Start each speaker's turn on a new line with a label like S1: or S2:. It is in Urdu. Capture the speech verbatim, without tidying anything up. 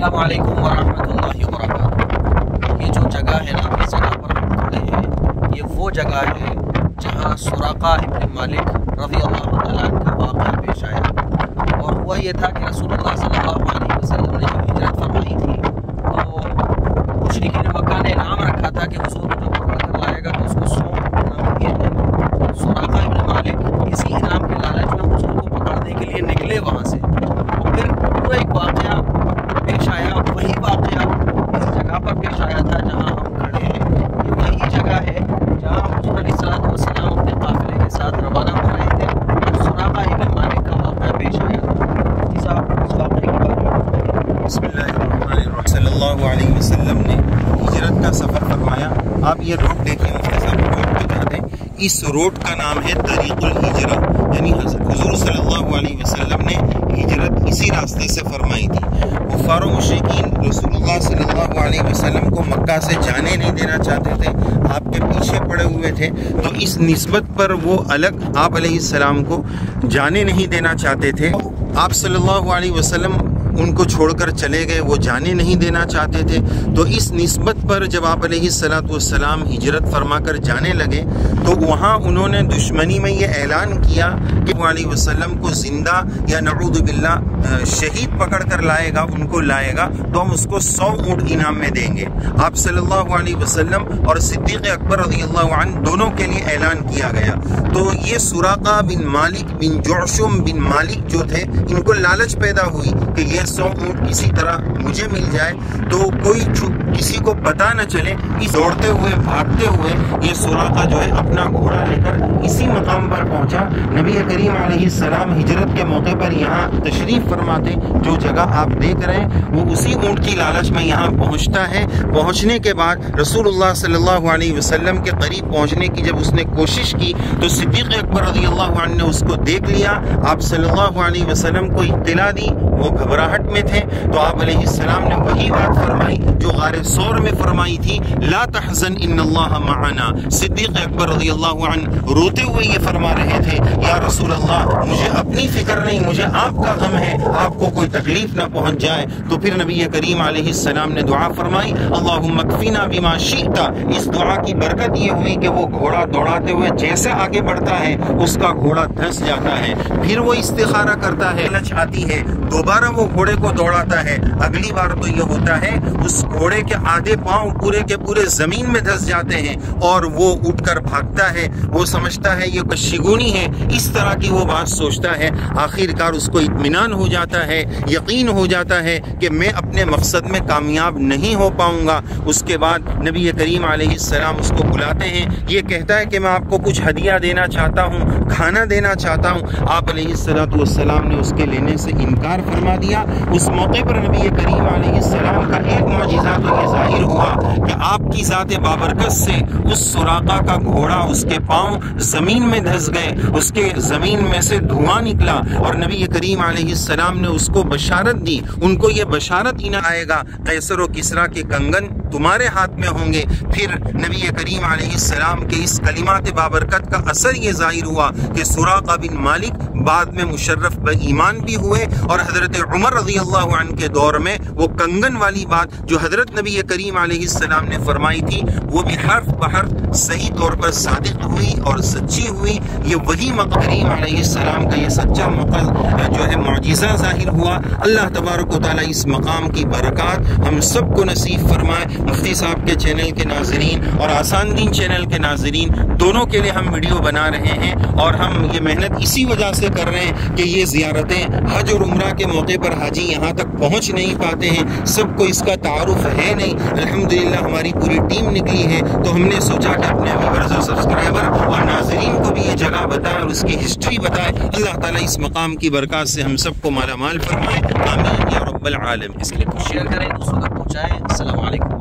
S1: السلام علیکم ورحمۃ اللہ وبرکاتہ۔ یہ جو جگہ ہے نا، اس جگہ پر ہم کھڑے ہیں، یہ وہ جگہ ہے جہاں سراقہ ابن مالک رضی اللہ تعالیٰ عنہ کا واقعہ پیش آیا۔ اور ہوا یہ تھا کہ رسول اللہ صلی اللہ علیہ وسلم نے جب ہجرت فرمائی تھی تو مشرکین مکہ نے انعام رکھا تھا کہ حضور کو جو پکڑ کر لائے گا تو اس کو سو انعام دیے جائیں گے۔ سراقہ ابن مالک اسی انعام کے لالچ میں حضور کو پکڑنے کے لیے نکلے وہاں سے، اور پھر پورا ایک واقعہ پیش آیا۔ وہی واقعہ اس جگہ پر پیش آیا تھا جہاں ہم کھڑے ہیں۔ یہ وہی جگہ ہے جہاں حضور علیہ الصلوۃ والسلام اپنے قافلے کے ساتھ روانہ ہو رہے تھے اور سراقہ ابن مالک کا واقعہ پیش آیا تھا۔ جی صاحب، اس واقعے کے بارے میں
S2: بسم اللہ الرحمن الرحیم۔ صلی اللہ علیہ وسلم نے ہجرت کا سفر فرمایا۔ آپ یہ روڈ دیکھیں، مفتی صاحب روڈ پہ جاتے ہیں، اس روڈ کا نام ہے طریق الہجرہ، یعنی حضور صلی اللہ علیہ وسلم نے ہجرت اسی راستے سے فرمائی تھی۔ کفار و مشرکین رسول اللہ صلی اللہ علیہ وسلم کو مکہ سے جانے نہیں دینا چاہتے تھے، آپ کے پیچھے پڑے ہوئے تھے، تو اس نسبت پر وہ الگ آپ علیہ السلام کو جانے نہیں دینا چاہتے تھے۔ آپ صلی اللہ علیہ وسلم ان کو چھوڑ کر چلے گئے، وہ جانے نہیں دینا چاہتے تھے، تو اس نسبت پر جب آپ علیہ الصلوۃ والسلام ہجرت فرما کر جانے لگے تو وہاں انہوں نے دشمنی میں یہ اعلان کیا کہ وہ علیہ وسلم کو زندہ یا نعوذ باللہ شہید پکڑ کر لائے گا، ان کو لائے گا تو ہم اس کو سو اونٹ انعام میں دیں گے۔ آپ صلی اللہ علیہ وسلم اور صدیق اکبر رضی اللہ عنہ دونوں کے لیے اعلان کیا گیا۔ تو یہ سراقہ بن مالک بن جعشم بن مالک جو تھے، ان کو لالچ پیدا ہوئی کہ یہ سو اونٹ کسی طرح مجھے مل جائے تو کوئی کسی کو پتہ نہ چلے۔ اس دوڑتے ہوئے بھاگتے ہوئے یہ سراقہ جو ہے اپنا گھوڑا لے کر اسی مقام پر پہنچا۔ نبی کریم علیہ السلام ہجرت کے موقع پر یہاں تشریف فرماتے، جو جگہ آپ دیکھ رہے ہیں وہ اسی اونٹ کی لالچ میں یہاں پہنچتا ہے۔ پہنچنے کے بعد رسول اللہ صلی اللہ علیہ وسلم کے قریب پہنچنے کی جب اس نے کوشش کی تو صدیق اکبر رضی اللہ عنہ نے اس کو دیکھ لیا۔ آپ صلی اللہ علیہ وسلم کو اطلاع دی، وہ گھبراہٹ میں تھے، تو آپ علیہ السلام نے وہی بات فرمائی جو غار ثور میں فرمائی تھی، لا تحزن ان اللہ معنا۔ صدیق اکبر رضی اللہ عنہ روتے ہوئے یہ فرما رہے تھے، یا رسول اللہ مجھے اپنی فکر نہیں، مجھے آپ کا غم ہے، آپ کو کوئی تکلیف نہ پہنچ جائے۔ تو پھر نبی کریم علیہ السلام نے دعا فرمائی، اللہم اکفینا بما شئت۔ اس دعا کی برکت یہ ہوئی کہ وہ گھوڑا دوڑاتے ہوئے جیسے آگے بڑھتا ہے اس کا گھوڑا دھس جاتا ہے۔ پھر وہ استخارہ کرتا ہے، لچ آتی ہے، دوبارہ وہ گھوڑے کو دوڑاتا ہے۔ اگلی بار تو یہ ہوتا ہے اس گھوڑے کے آدھے پاؤں پورے کے پورے زمین میں دھس جاتے ہیں اور وہ اٹھ کر بھاگتا ہے، وہ سمجھتا ہے یہ کشگونی ہے، اس طرح کی وہ بات سوچتا ہے۔ آخر کار اس کو اطمینان ہو جاتا ہے، یقین ہو جاتا ہے کہ میں اپنے مقصد میں کامیاب نہیں ہو پاؤں گا۔ اس کے بعد نبی کریم علیہ السلام اس کو بلاتے ہیں، یہ کہتا ہے کہ میں آپ کو کچھ ہدیہ دینا چاہتا ہوں، کھانا دینا چاہتا ہوں۔ آپ علیہ الصلوۃ والسلام نے اس کے لینے سے انکار فرما دیا۔ اس موقع پر نبی کریم علیہ السلام کا ایک معجزہ تو یہ ظاہر ہوا کہ آپ کی ذات بابرکت سے اس سراقہ کا گھوڑا، اس کے پاؤں زمین میں دھس گئے، اس کے زمین میں سے دھواں نکلا، اور نبی کریم علیہ السلام نے اس کو بشارت دی، ان کو یہ بشارت ہی نہ آئے گا قیصر و کسریٰ کے کنگن تمہارے ہاتھ میں ہوں گے۔ پھر نبی کریم علیہ السلام کے اس کلمات بابرکت کا اثر یہ ظاہر ہوا کہ سراقہ بن مالک بعد میں مشرف بہ ایمان بھی ہوئے، اور حضرت عمر رضی اللہ عنہ کے دور میں وہ کنگن والی بات جو حضرت نبی کریم علیہ السلام نے فرمائی تھی وہ بھی حرف بحرف صحیح طور پر صادق ہوئی اور سچی ہوئی۔ یہ وہی کریم علیہ السلام کا یہ سچا مقصد جو ہے معجزہ ظاہر ہوا۔ اللہ تبارک و تعالیٰ اس مقام کی برکات ہم سب کو نصیب فرمائے۔ مفتی صاحب کے چینل کے ناظرین اور آسان دین چینل کے ناظرین دونوں کے لیے ہم ویڈیو بنا رہے ہیں، اور ہم یہ محنت اسی وجہ سے کر رہے ہیں کہ یہ زیارتیں حج اور عمرہ کے موقع پر حاجی یہاں تک پہنچ نہیں پاتے ہیں، سب کو اس کا تعارف ہے نہیں۔ الحمدللہ ہماری پوری ٹیم نکلی ہے تو ہم نے سوچا کہ اپنے ویورز اور سبسکرائبر اور ناظرین کو بھی یہ جگہ بتائیں اور اس کی ہسٹری بتائیں۔ اللہ تعالیٰ اس مقام کی برکات سے ہم سب کو مالا مال فرمائے، آمین یا رب العالمین۔
S1: اس کے لیے کچھ شیئر کریں، دوسروں تک پہنچائیں۔ السلام علیکم۔